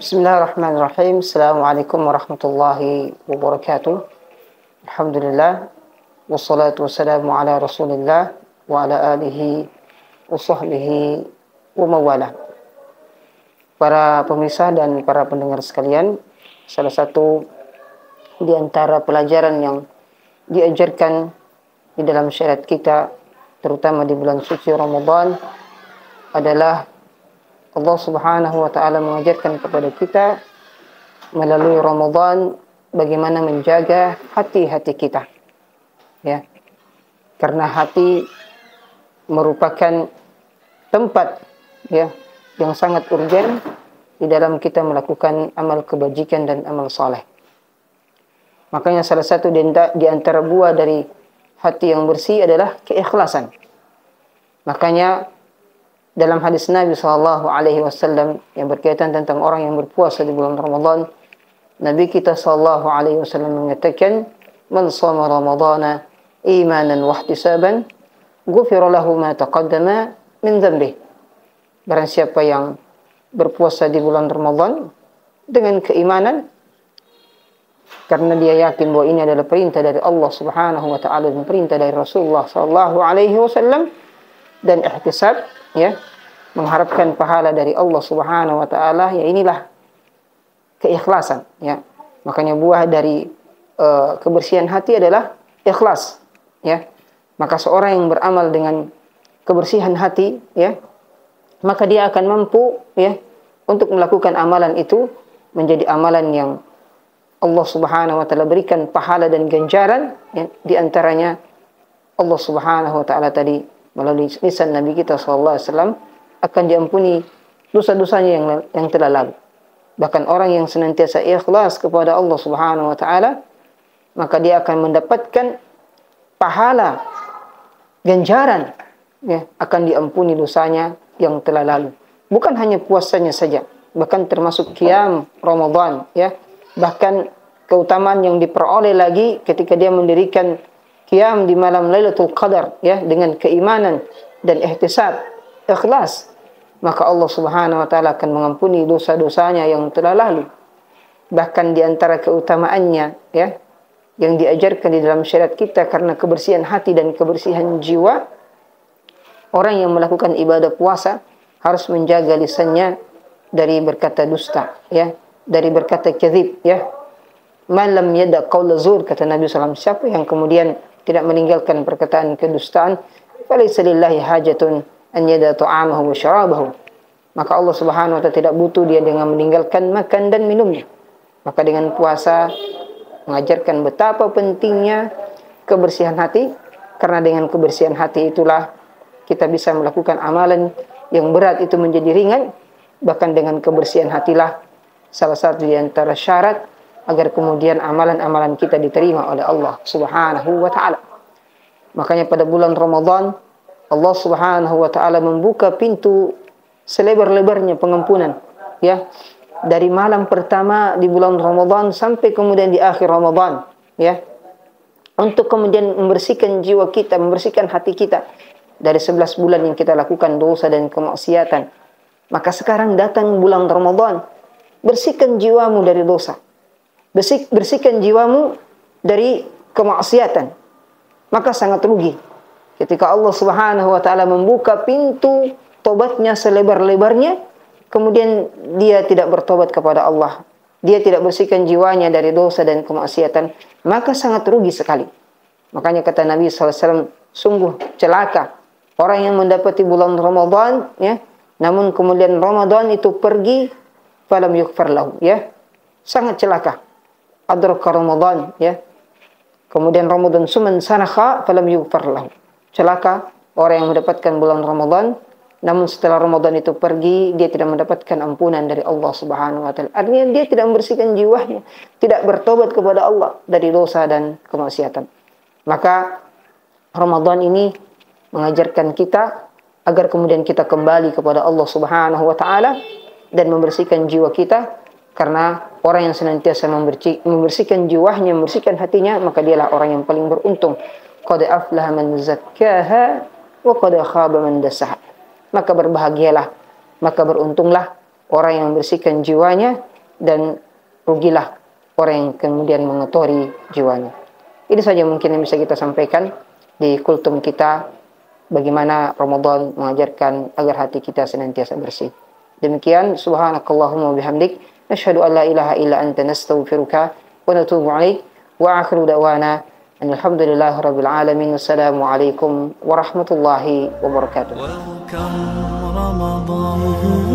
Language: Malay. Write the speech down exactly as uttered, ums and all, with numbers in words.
Bismillahirrahmanirrahim. Assalamualaikum warahmatullahi wabarakatuh. Alhamdulillah. Wassalatu wassalamu ala rasulillah wa ala alihi wa sahbihi wa mawala. Para pemirsa dan para pendengar sekalian, salah satu di antara pelajaran yang diajarkan di dalam syariat kita, terutama di bulan suci Ramadan, adalah Allah Subhanahu wa taala mengajarkan kepada kita melalui Ramadan bagaimana menjaga hati-hati kita. Ya. Karena hati merupakan tempat ya yang sangat urgen di dalam kita melakukan amal kebajikan dan amal saleh. Makanya salah satu di antara buah dari hati yang bersih adalah keikhlasan. Makanya dalam hadis Nabi shallallahu alaihi wasallam yang berkaitan tentang orang yang berpuasa di bulan Ramadan, Nabi kita shallallahu alaihi wasallam mengatakan, "Man shama Ramadana imanan wa ihtisaban, ghufira lahu ma taqaddama min dhanbihi." Barang siapa yang berpuasa di bulan Ramadan dengan keimanan, karena dia yakin bahwa ini adalah perintah dari Allah Subhanahu wa taala dan perintah dari Rasulullah shallallahu alaihi wasallam, dan ihtisab, ya, mengharapkan pahala dari Allah Subhanahu wa taala, ya inilah keikhlasan, ya. Makanya buah dari uh, kebersihan hati adalah ikhlas, ya. Maka seorang yang beramal dengan kebersihan hati, ya, maka dia akan mampu, ya, untuk melakukan amalan itu menjadi amalan yang Allah Subhanahu wa taala berikan pahala dan ganjaran, ya. Di antaranya Allah Subhanahu wa taala tadi melalui lisan Nabi kita shallallahu alaihi wasallam akan diampuni dosa-dosanya yang yang telah lalu. Bahkan orang yang senantiasa ikhlas kepada Allah Subhanahu wa taala, maka dia akan mendapatkan pahala ganjaran, ya, akan diampuni dosanya yang telah lalu. Bukan hanya puasanya saja, bahkan termasuk qiyam Ramadan, ya. Bahkan keutamaan yang diperoleh lagi ketika dia mendirikan qiyam di malam Lailatul Qadar, ya, dengan keimanan dan ihtisab, ikhlas, maka Allah Subhanahu wa taala akan mengampuni dosa-dosanya yang telah lalu. Bahkan di antara keutamaannya, ya, yang diajarkan di dalam syariat kita karena kebersihan hati dan kebersihan jiwa, orang yang melakukan ibadah puasa harus menjaga lisannya dari berkata dusta, ya, dari berkata kadzib, ya. Man lam yada' qaula zur, kata Nabi sallallahu alaihi wasallam, siapa yang kemudian tidak meninggalkan perkataan kedustaan, falaysa lillahi hajatun an yada' ta'amahu wa syarabahu. Maka Allah Subhanahu wa taala tidak butuh dia dengan meninggalkan makan dan minumnya. Maka dengan puasa mengajarkan betapa pentingnya kebersihan hati, karena dengan kebersihan hati itulah kita bisa melakukan amalan yang berat itu menjadi ringan. Bahkan dengan kebersihan hatilah salah satu di antara syarat agar kemudian amalan-amalan kita diterima oleh Allah Subhanahu wa taala. Makanya pada bulan Ramadan Allah Subhanahu wa taala membuka pintu selebar-lebarnya pengampunan, ya. Dari malam pertama di bulan Ramadan sampai kemudian di akhir Ramadan, ya. Untuk kemudian membersihkan jiwa kita, membersihkan hati kita dari sebelas bulan yang kita lakukan dosa dan kemaksiatan. Maka sekarang datang bulan Ramadan, bersihkan jiwamu dari dosa. Bersih, bersihkan jiwamu dari kemaksiatan. Maka sangat rugi ketika Allah Subhanahu wa taala membuka pintu tobatnya selebar-lebarnya, kemudian dia tidak bertobat kepada Allah, dia tidak bersihkan jiwanya dari dosa dan kemaksiatan, maka sangat rugi sekali. Makanya kata Nabi sallallahu alaihi wasallam, sungguh celaka orang yang mendapati bulan Ramadan, ya, namun kemudian Ramadan itu pergi, falam yughfar lahu, ya. Sangat celaka. Adraka Ramadan, ya. Kemudian Ramadan suman sanakha falam yughfar lahu. Celaka orang yang mendapatkan bulan Ramadan, namun setelah Ramadan itu pergi, dia tidak mendapatkan ampunan dari Allah Subhanahu wa taala. Artinya dia tidak membersihkan jiwanya, tidak bertobat kepada Allah dari dosa dan kemaksiatan. Maka Ramadan ini mengajarkan kita agar kemudian kita kembali kepada Allah Subhanahu wa taala dan membersihkan jiwa kita, karena orang yang senantiasa membersihkan jiwanya, membersihkan hatinya, maka dialah orang yang paling beruntung. Qad aflaha man zakkaha wa qad khaba man dassaha. Maka berbahagialah, maka beruntunglah orang yang membersihkan jiwanya dan rugilah orang yang kemudian mengotori jiwanya. Ini saja mungkin yang bisa kita sampaikan di kultum kita, bagaimana Ramadan mengajarkan agar hati kita senantiasa bersih. Demikian, subhanakallahumma bihamdik, nasyhadu an la ilaha illa anta nastaghfiruka wa natubu ilaik, wa akhiru da'wana alhamdulillahi rabbil alamin. Wassalamualaikum warahmatullahi wabarakatuh. Welcome Ramadan.